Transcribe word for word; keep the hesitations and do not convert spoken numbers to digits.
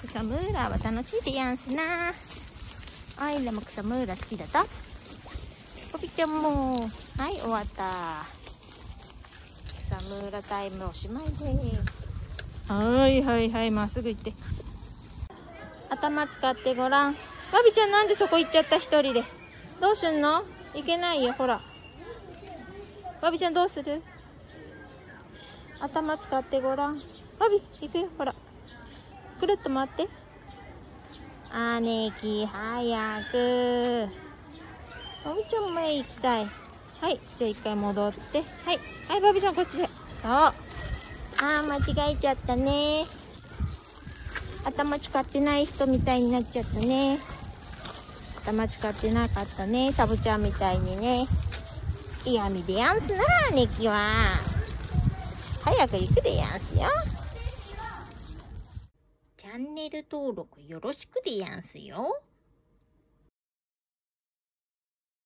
草むらは楽しいでやんすな。あいらも草むら好きだった。ポピちゃんも。はい、終わった。草むらタイムおしまいです。はいはいはい、まっすぐ行って。頭使ってごらん。バビちゃんなんでそこ行っちゃった一人で。どうすんの？いけないよ、ほら。バビちゃんどうする？頭使ってごらん。バビ、行くよ、ほら。くるっと回って。姉貴、早く。バビちゃんも行きたい。はい、じゃあ一回戻って。はい、はい、バビちゃんこっちで。そう。あー、間違えちゃったね。頭使ってない人みたいになっちゃったね。頭使ってなかったね。サブちゃんみたいにね。嫌味でやんすな、姉貴は。早く行くでやんすよ。チャンネル登録よろしくでやんすよ。